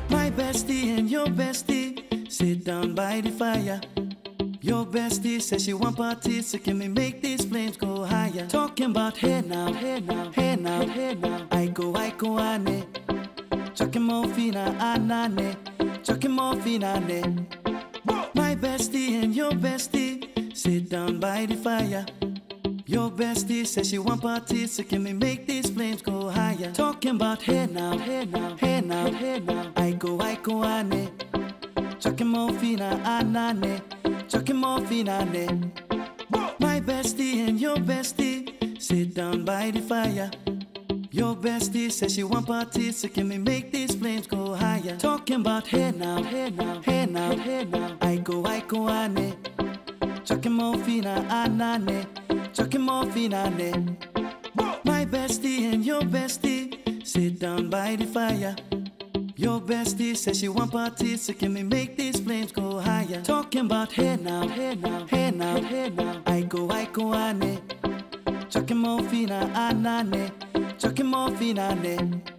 My bestie and your bestie sit down by the fire. Your bestie says she want parties, so can we make these flames go higher? Talking about hey now, hey now, hey now, hey now. I go, ane. Chucking more fina, anane. Chucking more fina, ne. My bestie and your bestie sit down by the fire. Your bestie says she want parties, so can we make these flames go higher? Talking about hey now, hey now, hey now, hey now. I go, ane. Chucking more fina, anane. Chucking more fina, ne. My bestie and your bestie sit down by the fire. Your bestie says she want parties, so can we make these flames go higher? Talking about hey now, hey now, hey now, hey now. I go, ane. Chucking more fina, anane. Chucking more fina, ne. My bestie and your bestie sit down by the fire. Your bestie says she want parties, so can we make these flames go higher? Talking about hey now, hey now, hey now, hey now. I go, ane. Chucking more fina, anane. Chucking more fina, ne.